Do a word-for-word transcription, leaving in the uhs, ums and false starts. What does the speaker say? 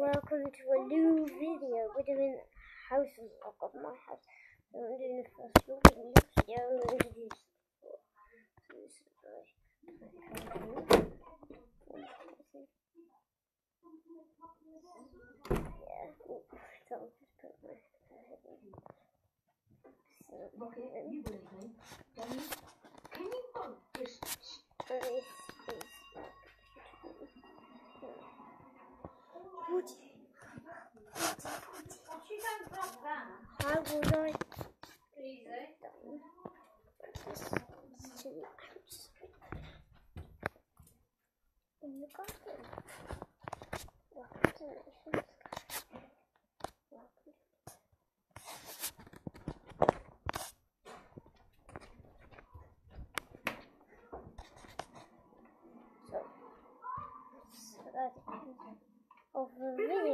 welcome to a new video. We're doing house vlog of my house. So I'm doing the first vlog in this video. I'm going to do so this is my yeah. Ooh, so I'll just put my head in. So okay, you believe me? Can you can you focus? This is Woody. She don't drop that. How would I Easy. done this to in the garden? Welcome to Nations. Welcome. So, so that's of the video.